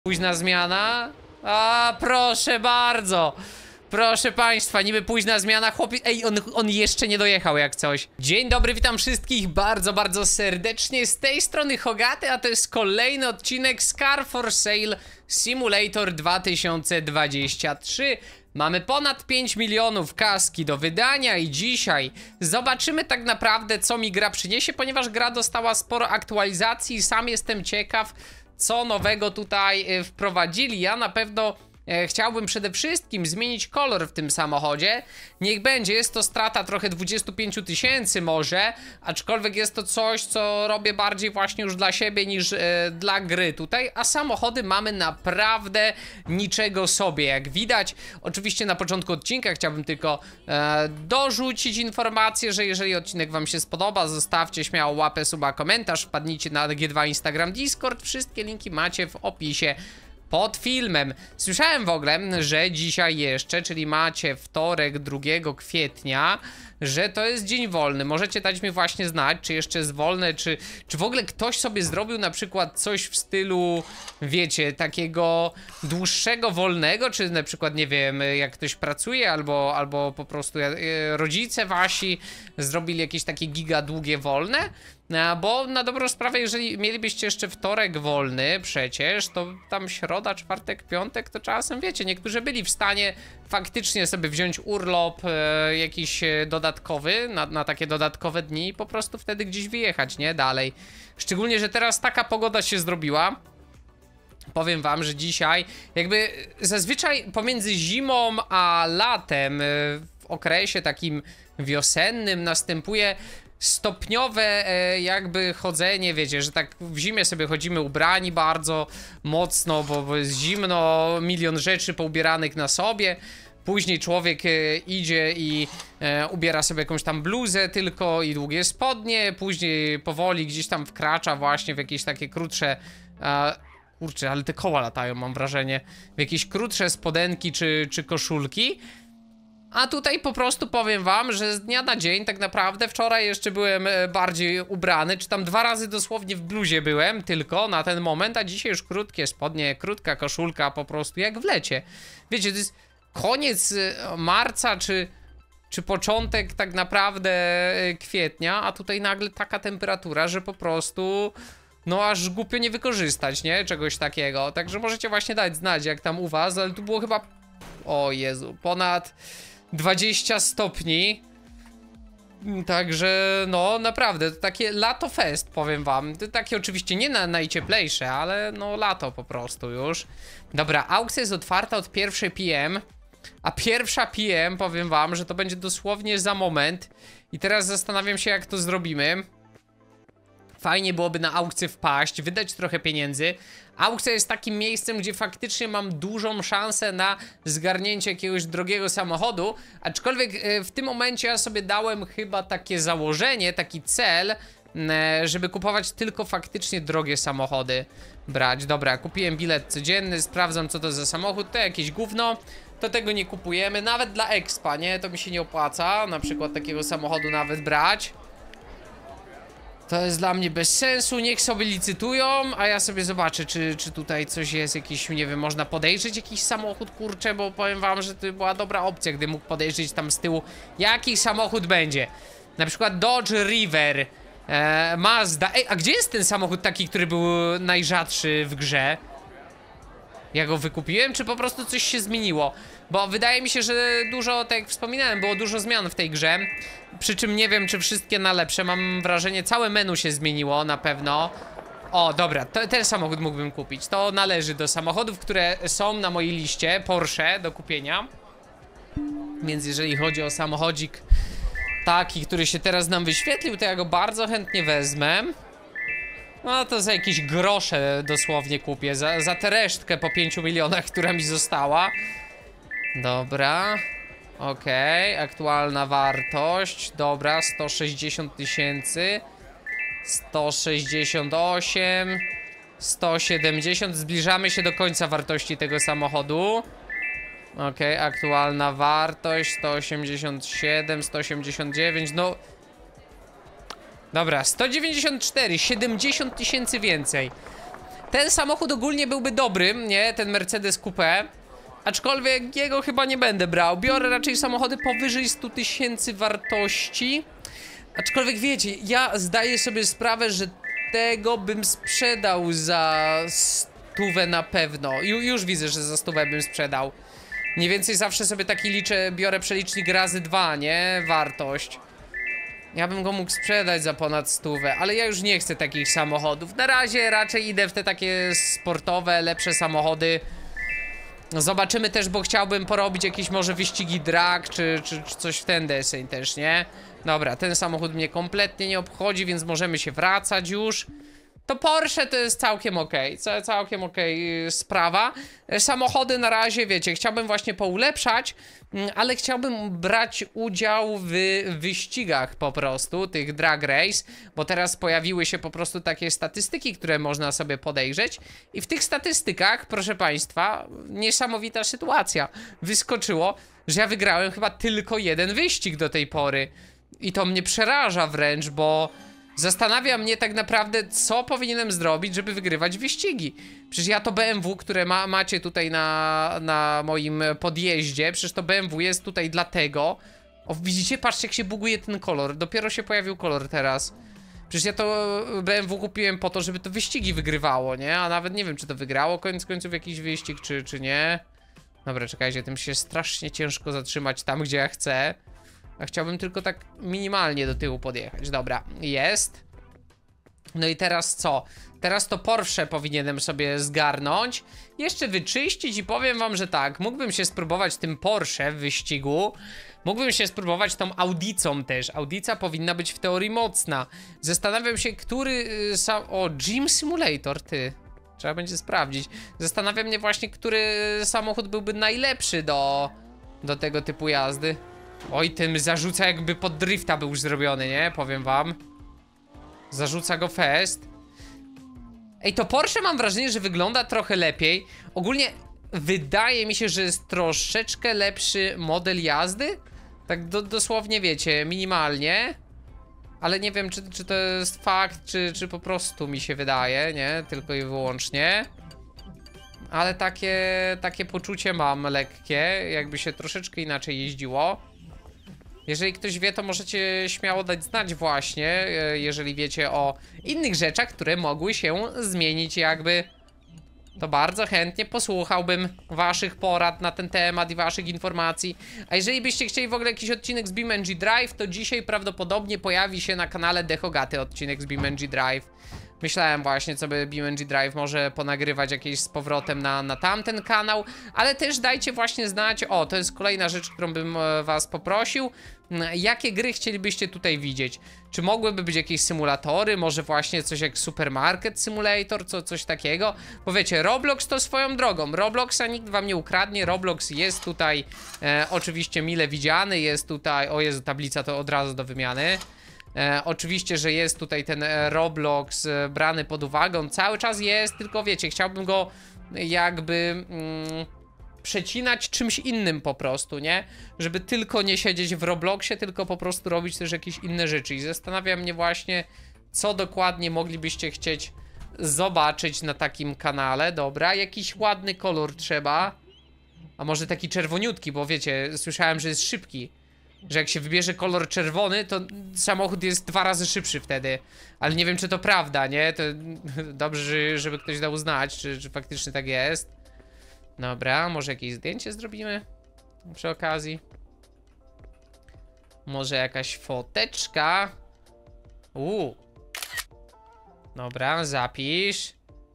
Późna zmiana? A, proszę bardzo. Proszę państwa, niby późna zmiana, chłopie... Ej, on jeszcze nie dojechał jak coś. Dzień dobry, witam wszystkich bardzo serdecznie. Z tej strony Hogaty, a to jest kolejny odcinek z Car for Sale Simulator 2023. Mamy ponad 5 milionów kaski do wydania i dzisiaj zobaczymy tak naprawdę, co mi gra przyniesie, ponieważ gra dostała sporo aktualizacji i sam jestem ciekaw, co nowego tutaj wprowadzili. Ja na pewno chciałbym przede wszystkim zmienić kolor w tym samochodzie. Niech będzie, jest to strata trochę 25 000 może, aczkolwiek jest to coś, co robię bardziej właśnie już dla siebie niż dla gry tutaj, a samochody mamy naprawdę niczego sobie, jak widać. Oczywiście na początku odcinka chciałbym tylko dorzucić informację, że jeżeli odcinek wam się spodoba, zostawcie śmiało łapę, suba, komentarz, wpadnijcie na G2, Instagram, Discord, wszystkie linki macie w opisie pod filmem. Słyszałem w ogóle, że dzisiaj jeszcze, czyli macie wtorek 2 kwietnia, że to jest dzień wolny. Możecie dać mi właśnie znać, czy jeszcze jest wolne, czy w ogóle ktoś sobie zrobił na przykład coś w stylu, wiecie, takiego dłuższego wolnego, czy na przykład, nie wiem, jak ktoś pracuje, albo po prostu rodzice wasi zrobili jakieś takie giga długie wolne. Bo na dobrą sprawę, jeżeli mielibyście jeszcze wtorek wolny przecież, to tam środa, czwartek, piątek, to czasem, wiecie, niektórzy byli w stanie faktycznie sobie wziąć urlop jakiś dodatkowy, na takie dodatkowe dni i po prostu wtedy gdzieś wyjechać, nie? Dalej. Szczególnie, że teraz taka pogoda się zrobiła. Powiem wam, że dzisiaj jakby zazwyczaj pomiędzy zimą a latem w okresie takim wiosennym następuje stopniowe jakby chodzenie, wiecie, że tak w zimie sobie chodzimy ubrani bardzo mocno, bo jest zimno, milion rzeczy poubieranych na sobie. Później człowiek idzie i ubiera sobie jakąś tam bluzę tylko i długie spodnie, później powoli gdzieś tam wkracza właśnie w jakieś takie krótsze... kurczę, ale te koła latają, mam wrażenie. W jakieś krótsze spodenki czy koszulki. A tutaj po prostu powiem wam, że z dnia na dzień tak naprawdę wczoraj jeszcze byłem bardziej ubrany, czy tam 2 razy dosłownie w bluzie byłem tylko na ten moment, a dzisiaj już krótkie spodnie, krótka koszulka, po prostu jak w lecie. Wiecie, to jest koniec marca, czy początek tak naprawdę kwietnia, a tutaj nagle taka temperatura, że po prostu... no aż głupio nie wykorzystać, nie? Czegoś takiego. Także możecie właśnie dać znać, jak tam u was, ale tu było chyba... o Jezu, ponad 20 stopni. Także no naprawdę, to takie lato fest, powiem wam. To takie oczywiście nie najcieplejsze, ale no lato po prostu już. Dobra, aukcja jest otwarta od 1 PM. A 1 PM, powiem wam, że to będzie dosłownie za moment. I teraz zastanawiam się, jak to zrobimy. Fajnie byłoby na aukcję wpaść, wydać trochę pieniędzy. Aukcja jest takim miejscem, gdzie faktycznie mam dużą szansę na zgarnięcie jakiegoś drogiego samochodu. Aczkolwiek w tym momencie ja sobie dałem chyba takie założenie, taki cel, żeby kupować tylko faktycznie drogie samochody brać. Dobra, kupiłem bilet codzienny, sprawdzam, co to za samochód. To jakieś gówno, to tego nie kupujemy. Nawet dla expa, nie? To mi się nie opłaca na przykład takiego samochodu nawet brać. To jest dla mnie bez sensu, niech sobie licytują, a ja sobie zobaczę, czy tutaj coś jest, jakiś, nie wiem, można podejrzeć jakiś samochód, kurczę, bo powiem wam, że to była dobra opcja, gdy mógł podejrzeć tam z tyłu, jaki samochód będzie. Na przykład Dodge River, Mazda. Ej, a gdzie jest ten samochód taki, który był najrzadszy w grze? Ja go wykupiłem, czy po prostu coś się zmieniło? Bo wydaje mi się, że dużo, tak jak wspominałem, było dużo zmian w tej grze. Przy czym nie wiem, czy wszystkie na lepsze. Mam wrażenie, całe menu się zmieniło na pewno. O, dobra, ten samochód mógłbym kupić. To należy do samochodów, które są na mojej liście Porsche do kupienia. Więc jeżeli chodzi o samochodzik taki, który się teraz nam wyświetlił, to ja go bardzo chętnie wezmę. No to za jakieś grosze dosłownie kupię. Za tę resztkę po 5 milionach, która mi została. Dobra. Okej, aktualna wartość. Dobra, 160 000. 168. 170. Zbliżamy się do końca wartości tego samochodu. Okej, aktualna wartość 187, 189. No. Dobra, 194, 70 000 więcej. Ten samochód ogólnie byłby dobry, nie? Ten Mercedes Coupe. Aczkolwiek jego chyba nie będę brał. Biorę raczej samochody powyżej 100 000 wartości. Aczkolwiek wiecie, ja zdaję sobie sprawę, że tego bym sprzedał za 100 na pewno. Już widzę, że za 100 bym sprzedał. Mniej więcej zawsze sobie taki liczę, biorę przelicznik razy 2, nie? Wartość. Ja bym go mógł sprzedać za ponad 100, ale ja już nie chcę takich samochodów. Na razie raczej idę w te takie sportowe, lepsze samochody. Zobaczymy też, bo chciałbym porobić jakieś może wyścigi drag, czy coś w ten deseń też, nie? Dobra, ten samochód mnie kompletnie nie obchodzi, więc możemy się wracać już. To Porsche to jest całkiem okej, całkiem okej sprawa. Samochody na razie, wiecie, chciałbym właśnie poulepszać, ale chciałbym brać udział w wyścigach po prostu, tych drag race, bo teraz pojawiły się po prostu takie statystyki, które można sobie podejrzeć i w tych statystykach, proszę państwa, niesamowita sytuacja. Wyskoczyło, że ja wygrałem chyba tylko jeden wyścig do tej pory i to mnie przeraża wręcz, bo zastanawia mnie tak naprawdę, co powinienem zrobić, żeby wygrywać wyścigi. Przecież ja to BMW, które macie tutaj na moim podjeździe, przecież to BMW jest tutaj dlatego. O, widzicie? Patrzcie, jak się buguje ten kolor. Dopiero się pojawił kolor teraz. Przecież ja to BMW kupiłem po to, żeby to wyścigi wygrywało, nie? A nawet nie wiem, czy to wygrało koniec końców jakiś wyścig, czy nie. Dobra, czekajcie, tym się strasznie ciężko zatrzymać tam, gdzie ja chcę. A chciałbym tylko tak minimalnie do tyłu podjechać. Dobra, jest. No i teraz co? Teraz to Porsche powinienem sobie zgarnąć. Jeszcze wyczyścić i powiem wam, że tak. Mógłbym się spróbować tym Porsche w wyścigu. Mógłbym się spróbować tą Audicą też. Audica powinna być w teorii mocna. Zastanawiam się, który... O, Gym Simulator, ty. Trzeba będzie sprawdzić. Zastanawiam mnie właśnie, który samochód byłby najlepszy do tego typu jazdy. Oj, ten zarzuca, jakby pod drifta był już zrobiony, nie? Powiem wam. Zarzuca go fest. Ej, to Porsche mam wrażenie, że wygląda trochę lepiej. Ogólnie wydaje mi się, że jest troszeczkę lepszy model jazdy. Tak dosłownie, wiecie, minimalnie. Ale nie wiem, czy to jest fakt, czy po prostu mi się wydaje, nie? Tylko i wyłącznie. Ale takie poczucie mam lekkie, jakby się troszeczkę inaczej jeździło. Jeżeli ktoś wie, to możecie śmiało dać znać właśnie, jeżeli wiecie o innych rzeczach, które mogły się zmienić jakby. To bardzo chętnie posłuchałbym waszych porad na ten temat i waszych informacji. A jeżeli byście chcieli w ogóle jakiś odcinek z BeamNG Drive, to dzisiaj prawdopodobnie pojawi się na kanale Dehogaty odcinek z BeamNG Drive. Myślałem właśnie, co by BeamNG Drive może ponagrywać jakieś z powrotem na tamten kanał, ale też dajcie właśnie znać, o, to jest kolejna rzecz, którą bym was poprosił, jakie gry chcielibyście tutaj widzieć. Czy mogłyby być jakieś symulatory, może właśnie coś jak Supermarket Simulator, coś takiego? Bo wiecie, Roblox to swoją drogą, Robloxa nikt wam nie ukradnie, Roblox jest tutaj oczywiście mile widziany, jest tutaj, o Jezu, tablica to od razu do wymiany. Oczywiście, że jest tutaj ten Roblox brany pod uwagę, on cały czas jest, tylko wiecie, chciałbym go jakby przecinać czymś innym po prostu, nie? Żeby tylko nie siedzieć w Robloxie, tylko po prostu robić też jakieś inne rzeczy. I zastanawia mnie właśnie, co dokładnie moglibyście chcieć zobaczyć na takim kanale. Dobra, jakiś ładny kolor trzeba. A może taki czerwoniutki, bo wiecie, słyszałem, że jest szybki. Że jak się wybierze kolor czerwony, to samochód jest 2 razy szybszy wtedy. Ale nie wiem, czy to prawda, nie? To dobrze, żeby ktoś dał znać, czy faktycznie tak jest. Dobra, może jakieś zdjęcie zrobimy przy okazji. Może jakaś foteczka. Dobra, zapisz.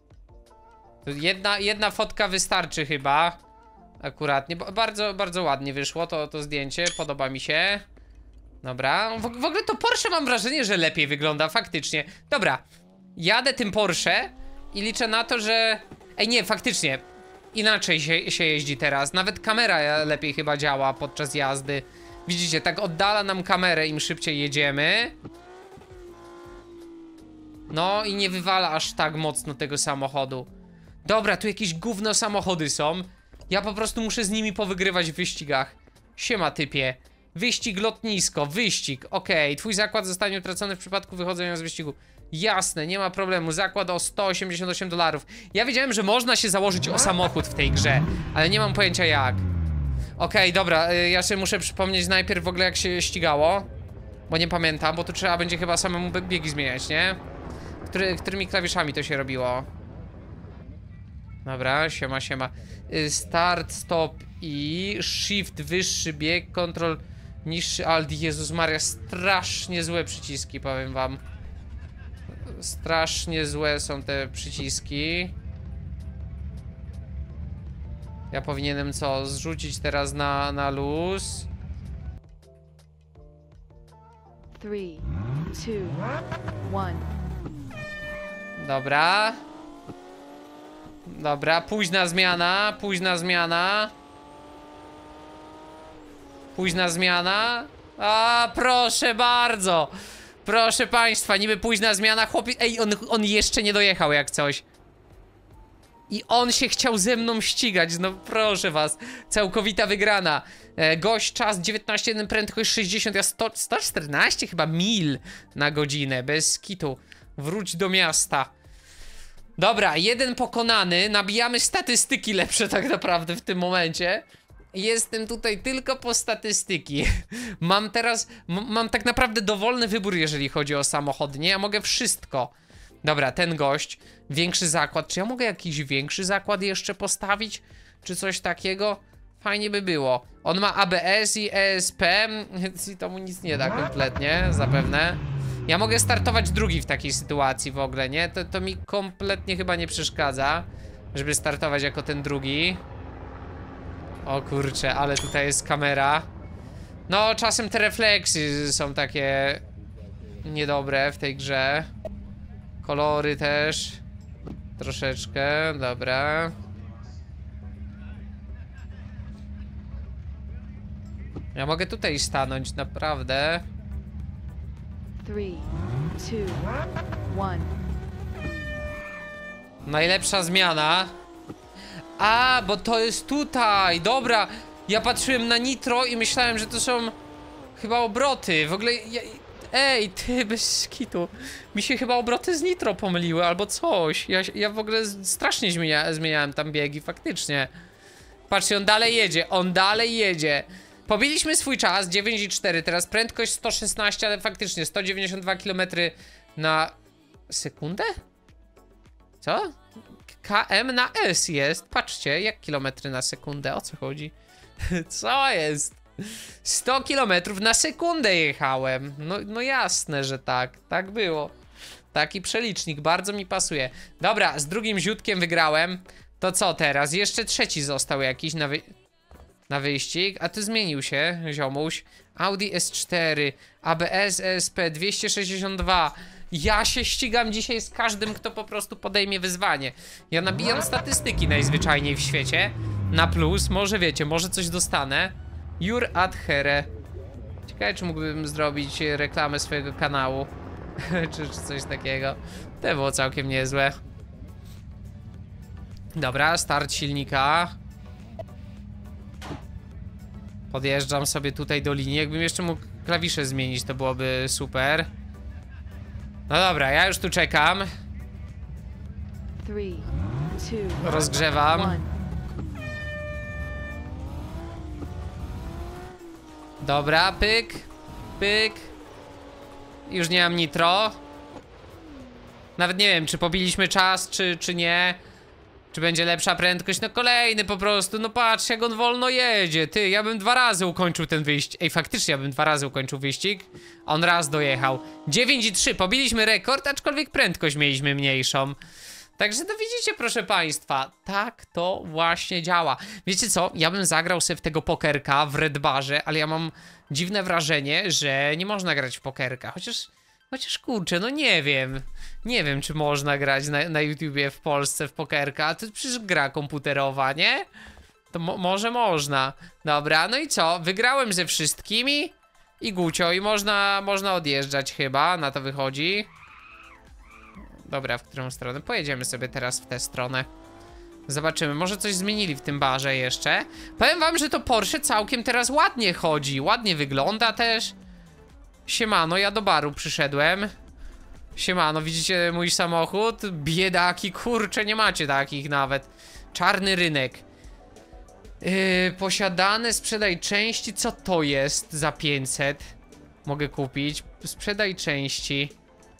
Jedna fotka wystarczy chyba. Akuratnie, bardzo, bardzo ładnie wyszło to zdjęcie, podoba mi się. Dobra, w ogóle to Porsche mam wrażenie, że lepiej wygląda faktycznie. Dobra, jadę tym Porsche i liczę na to, że... Ej, nie, faktycznie, inaczej się jeździ teraz. Nawet kamera lepiej chyba działa podczas jazdy. Widzicie, tak oddala nam kamerę, im szybciej jedziemy. No i nie wywala aż tak mocno tego samochodu. Dobra, tu jakieś gówno samochody są. Ja po prostu muszę z nimi powygrywać w wyścigach. Siema typie. Wyścig lotnisko, wyścig, okej. Twój zakład zostanie utracony w przypadku wychodzenia z wyścigu. Jasne, nie ma problemu, zakład o $188. Ja wiedziałem, że można się założyć o samochód w tej grze, ale nie mam pojęcia jak. Okej, dobra, ja sobie muszę przypomnieć najpierw w ogóle jak się ścigało. Bo nie pamiętam, bo tu trzeba będzie chyba samemu biegi zmieniać, nie? Którymi klawiszami to się robiło? Dobra, siema. Start, stop i shift, wyższy bieg, kontrol, niższy alt. Jezus Maria, strasznie złe przyciski, powiem wam. Strasznie złe są te przyciski. Ja powinienem co? Zrzucić teraz na luz. 3, 2, 1. Dobra, późna zmiana. A, proszę bardzo. Proszę państwa, niby późna zmiana, chłopie... Ej, on jeszcze nie dojechał jak coś. I on się chciał ze mną ścigać, no proszę was. Całkowita wygrana. Gość, czas 19,1, prędkość 60, ja 114 chyba mil na godzinę, bez kitu. Wróć do miasta. Dobra, jeden pokonany, nabijamy statystyki lepsze tak naprawdę w tym momencie. Jestem tutaj tylko po statystyki. Mam teraz, mam tak naprawdę dowolny wybór, jeżeli chodzi o samochody, nie? Ja mogę wszystko. Dobra, ten gość, większy zakład. Czy ja mogę jakiś większy zakład jeszcze postawić? Czy coś takiego? Fajnie by było. On ma ABS i ESP, i to mu nic nie da kompletnie, zapewne. Ja mogę startować drugi w takiej sytuacji w ogóle, nie? To mi kompletnie chyba nie przeszkadza, żeby startować jako ten drugi. O kurczę, ale tutaj jest kamera. No, czasem te refleksy są takie niedobre w tej grze. Kolory też. Troszeczkę, dobra. Ja mogę tutaj stanąć, naprawdę. 3, 2, 1. Najlepsza zmiana. A, bo to jest tutaj, dobra. Ja patrzyłem na nitro i myślałem, że to są chyba obroty. W ogóle, ej, ty, bez kitu. Mi się chyba obroty z nitro pomyliły albo coś. Ja w ogóle strasznie zmieniałem tam biegi, faktycznie. Patrzcie, on dalej jedzie. Pobiliśmy swój czas, 9,4, teraz prędkość 116, ale faktycznie 192 km na sekundę? Co? KM na S jest, patrzcie, jak kilometry na sekundę, o co chodzi? Co jest? 100 km na sekundę jechałem, no jasne, że tak było. Taki przelicznik, bardzo mi pasuje. Dobra, z drugim ziutkiem wygrałem, to co teraz? Jeszcze trzeci został jakiś na wyścig, a ty zmienił się, ziomuś. Audi S4, ABS, ESP, 262. Ja się ścigam dzisiaj z każdym, kto po prostu podejmie wyzwanie. Ja nabijam statystyki najzwyczajniej w świecie. Na plus, może wiecie, może coś dostanę. Jur ad here. Ciekawe, czy mógłbym zrobić reklamę swojego kanału. czy coś takiego. To było całkiem niezłe. Dobra, start silnika. Podjeżdżam sobie tutaj do linii. Jakbym jeszcze mógł klawisze zmienić, to byłoby super. No dobra, ja już tu czekam. 3, 2, rozgrzewam. 1. Dobra, pyk. Pyk. Już nie mam nitro. Nawet nie wiem, czy pobiliśmy czas, czy nie. Czy będzie lepsza prędkość? No kolejny po prostu, no patrz jak on wolno jedzie. Ty, ja bym 2 razy ukończył ten wyścig. Ej, faktycznie ja bym 2 razy ukończył wyścig. On raz dojechał. 9,3, pobiliśmy rekord, aczkolwiek prędkość mieliśmy mniejszą. Także no widzicie, proszę państwa, tak to właśnie działa. Wiecie co, ja bym zagrał sobie w tego pokerka w Red Barze, ale ja mam dziwne wrażenie, że nie można grać w pokerka. Chociaż kurczę, no nie wiem. Nie wiem, czy można grać na YouTubie w Polsce w pokerka. To przecież gra komputerowa, nie? To może można. Dobra, no i co? Wygrałem ze wszystkimi i gucio. I można odjeżdżać chyba, na to wychodzi. Dobra, w którą stronę? Pojedziemy sobie teraz w tę stronę. Zobaczymy, może coś zmienili w tym barze jeszcze. Powiem wam, że to Porsche całkiem teraz ładnie chodzi. Ładnie wygląda też. Siemano, ja do baru przyszedłem. Siemano, widzicie mój samochód? Biedaki, kurczę, nie macie takich nawet. Czarny rynek. Posiadane, sprzedaj części. Co to jest za 500? Mogę kupić. Sprzedaj części.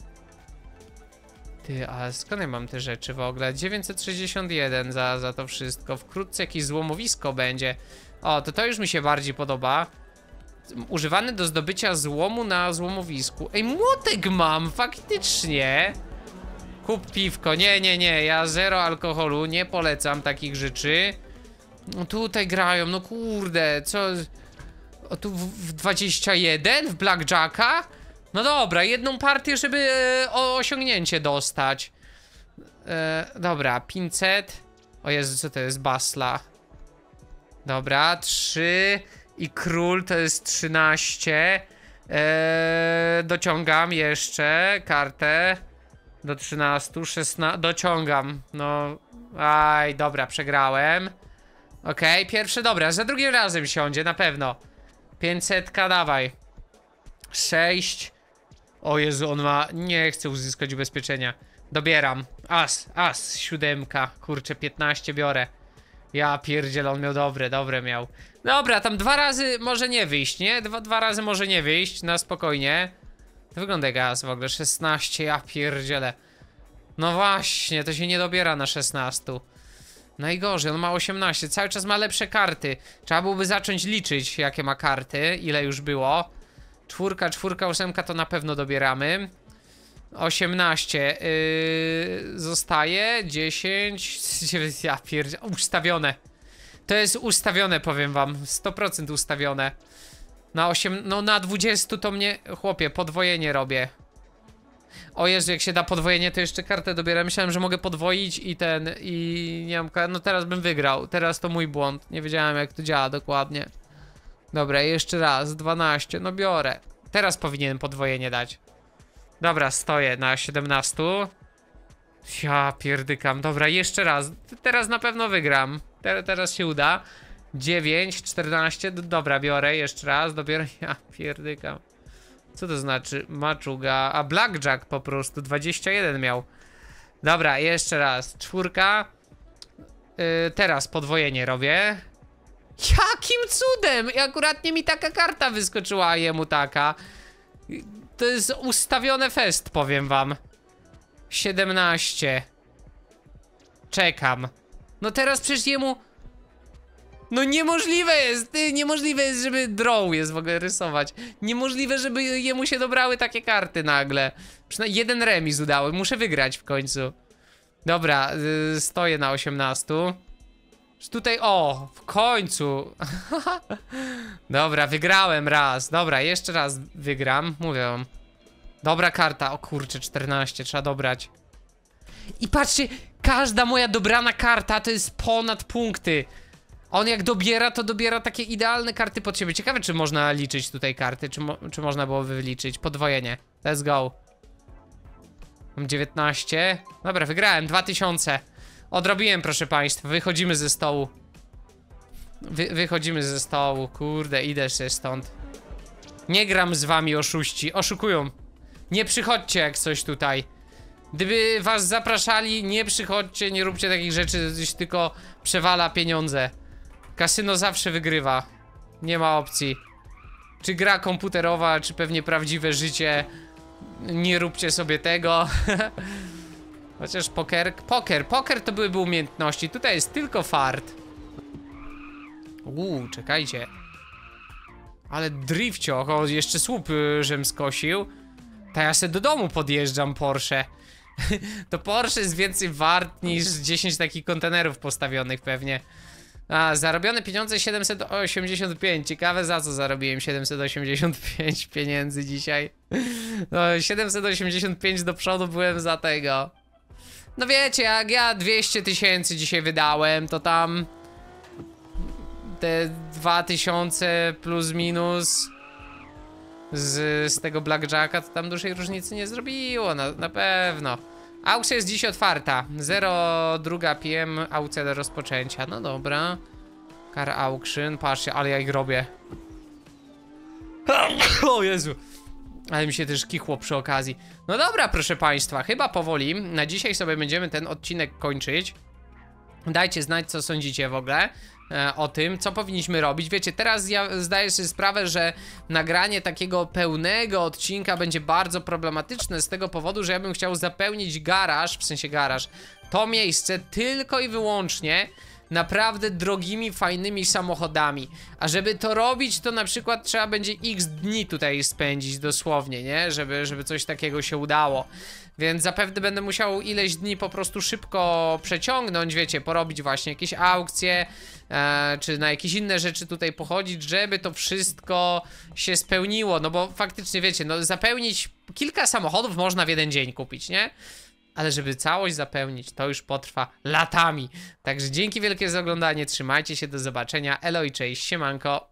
Ty, a skąd ja mam te rzeczy w ogóle? 961 za to wszystko. Wkrótce jakieś złomowisko będzie. O, to już mi się bardziej podoba. Używany do zdobycia złomu na złomowisku. Ej, młotek mam, faktycznie. Kup piwko. Nie, ja zero alkoholu, nie polecam takich rzeczy. No tutaj grają, no kurde, co... O, tu w 21? W Blackjacka? No dobra, jedną partię, żeby osiągnięcie dostać. Dobra, 500. O Jezu, co to jest? Basla. Dobra, 3. I król to jest 13. Dociągam jeszcze kartę. Do 13, 16. Dociągam. No. Aj, dobra, przegrałem. Okej, pierwsze, dobra, za drugim razem siądzie, na pewno. 500, dawaj. 6. O Jezu, on ma... Nie chcę uzyskać ubezpieczenia. Dobieram. As, 7. Kurczę, 15 biorę. Ja pierdzielę, on miał dobre miał. Dobra, tam 2 razy może nie wyjść, nie? Dwa razy może nie wyjść, na spokojnie. To wygląda jak as w ogóle, 16, ja pierdzielę. No właśnie, to się nie dobiera na 16. Najgorzej, on ma 18, cały czas ma lepsze karty. Trzeba byłoby zacząć liczyć, jakie ma karty, ile już było. 4, 8 to na pewno dobieramy. 18 zostaje. 10. Ja pierdzielę. Ustawione. To jest ustawione, powiem wam. 100% ustawione. Na 8. No na 20 to mnie. Chłopie, podwojenie robię. O Jezu, jak się da podwojenie, to jeszcze kartę dobieram. Myślałem, że mogę podwoić i i nie mam. No teraz bym wygrał. Teraz to mój błąd. Nie wiedziałem, jak to działa dokładnie. Dobra, jeszcze raz. 12. No biorę. Teraz powinienem podwojenie dać. Dobra, stoję na 17. Ja pierdykam. Dobra, jeszcze raz. Teraz na pewno wygram. Teraz się uda. 9, 14. Dobra, biorę jeszcze raz. Dobiorę. Ja pierdykam. Co to znaczy? Maczuga. A Blackjack po prostu. 21 miał. Dobra, jeszcze raz. 4. Teraz podwojenie robię. Jakim cudem? I akuratnie mi taka karta wyskoczyła, a jemu taka. To jest ustawione fest, powiem wam. 17. Czekam. No teraz przecież jemu... No niemożliwe jest, niemożliwe jest, żeby draw jest w ogóle rysować. Niemożliwe, żeby jemu się dobrały takie karty nagle. Przynajmniej jeden remis udało, muszę wygrać w końcu. Dobra, stoję na 18. Tutaj, o, w końcu. Dobra, wygrałem raz. Dobra, jeszcze raz wygram, mówię wam. Dobra karta, o kurczę, 14, trzeba dobrać. I patrzcie, każda moja dobrana karta to jest ponad punkty. On jak dobiera, to dobiera takie idealne karty pod siebie. Ciekawe, czy można liczyć tutaj karty, czy można było wyliczyć. Podwojenie, let's go. Mam 19. Dobra, wygrałem, 2000. Odrobiłem, proszę państwa, wychodzimy ze stołu. Wychodzimy ze stołu, kurde, idę się stąd. Nie gram z wami, oszuści, oszukują. Nie przychodźcie jak coś tutaj. Gdyby was zapraszali, nie przychodźcie, nie róbcie takich rzeczy, gdzieś tylko przewala pieniądze. Kasyno zawsze wygrywa. Nie ma opcji. Czy gra komputerowa, czy pewnie prawdziwe życie. Nie róbcie sobie tego. Chociaż poker to byłyby umiejętności. Tutaj jest tylko fart. Czekajcie. Ale drifcioch, o, jeszcze słup żem skosił. To ja se do domu podjeżdżam Porsche. To Porsche jest więcej wart niż 10 takich kontenerów postawionych pewnie. A, zarobione pieniądze 785. Ciekawe, za co zarobiłem 785 pieniędzy dzisiaj. No, 785 do przodu byłem za tego. No wiecie, jak ja 200 000 dzisiaj wydałem, to tam te 2000 plus minus z tego Blackjacka, to tam dużej różnicy nie zrobiło, na pewno. Aukcja jest dziś otwarta. 02 PM, aukcja do rozpoczęcia. No dobra. Car auction, patrzcie, ale ja ich robię. O Jezu. Ale mi się też kichło przy okazji. No dobra, proszę państwa, chyba powoli. Na dzisiaj sobie będziemy ten odcinek kończyć. Dajcie znać, co sądzicie w ogóle o tym, co powinniśmy robić. Wiecie, teraz ja zdaję sobie sprawę, że nagranie takiego pełnego odcinka będzie bardzo problematyczne z tego powodu, że ja bym chciał zapełnić garaż, w sensie garaż, to miejsce tylko i wyłącznie naprawdę drogimi, fajnymi samochodami. A żeby to robić, to na przykład trzeba będzie x dni tutaj spędzić dosłownie, nie? Żeby coś takiego się udało. Więc zapewne będę musiał ileś dni po prostu szybko przeciągnąć, wiecie, porobić właśnie jakieś aukcje, czy na jakieś inne rzeczy tutaj pochodzić, żeby to wszystko się spełniło. No bo faktycznie, wiecie, no zapełnić kilka samochodów można w jeden dzień kupić, nie? Ale żeby całość zapełnić, to już potrwa latami. Także dzięki wielkie za oglądanie, trzymajcie się, do zobaczenia, elo i cześć, siemanko.